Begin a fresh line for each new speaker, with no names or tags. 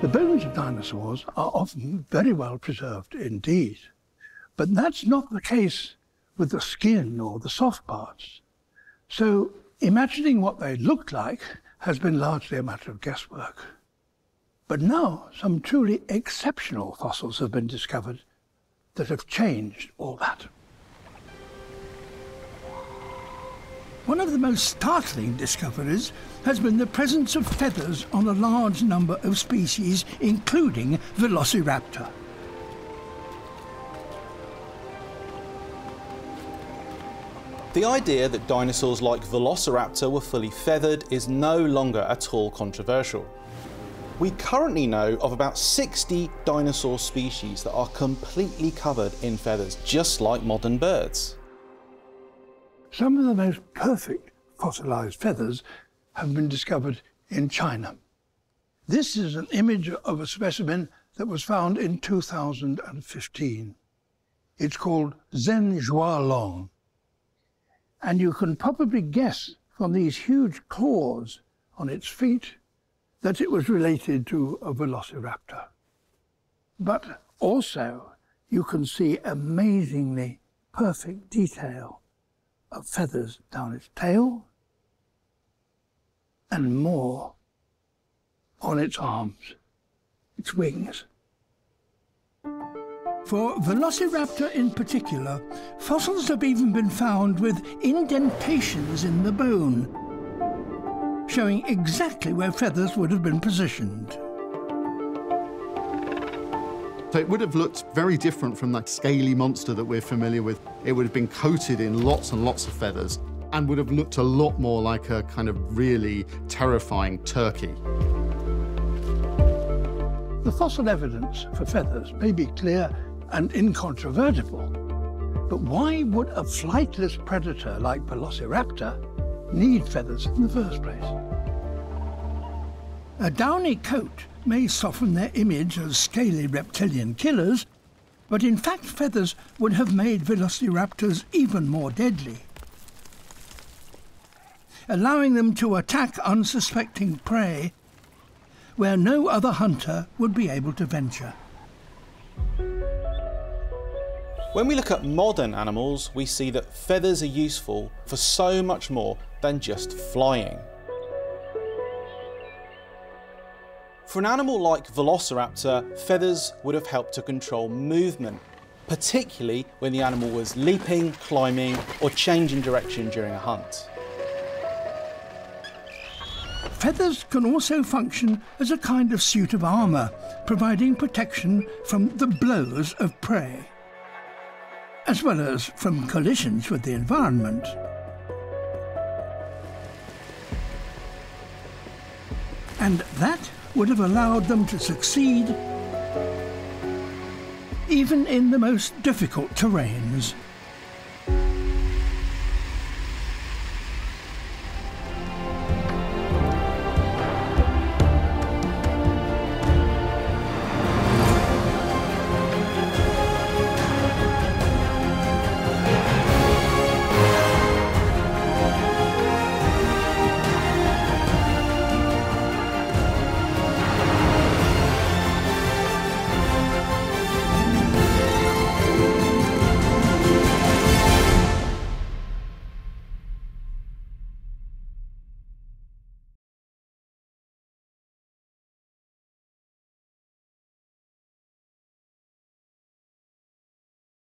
bones of dinosaurs are often very well preserved indeed, but that's not the case with the skin or the soft parts. So imagining what they looked like has been largely a matter of guesswork. But now some truly exceptional fossils have been discovered that have changed all that. One of the most startling discoveries has been the presence of feathers on a large number of species, including Velociraptor.
The idea that dinosaurs like Velociraptor were fully feathered is no longer at all controversial. We currently know of about 60 dinosaur species that are completely covered in feathers, just like modern birds.
Some of the most perfect fossilized feathers have been discovered in China. This is an image of a specimen that was found in 2015. It's called Zhenjualong. And you can probably guess from these huge claws on its feet that it was related to a velociraptor. But also, you can see amazingly perfect detail of feathers down its tail and more on its arms, its wings. For Velociraptor in particular, fossils have even been found with indentations in the bone, showing exactly where feathers would have been positioned.
So it would have looked very different from that scaly monster that we're familiar with. It would have been coated in lots and lots of feathers and would have looked a lot more like a kind of really terrifying turkey.
The fossil evidence for feathers may be clear and incontrovertible, but why would a flightless predator like Velociraptor need feathers in the first place? A downy coat may soften their image as scaly reptilian killers, but in fact feathers would have made velociraptors even more deadly, allowing them to attack unsuspecting prey where no other hunter would be able to venture.
When we look at modern animals, we see that feathers are useful for so much more than just flying. For an animal like Velociraptor, feathers would have helped to control movement, particularly when the animal was leaping, climbing, or changing direction during a hunt.
Feathers can also function as a kind of suit of armour, providing protection from the blows of prey, as well as from collisions with the environment. And that would have allowed them to succeed even in the most difficult terrains.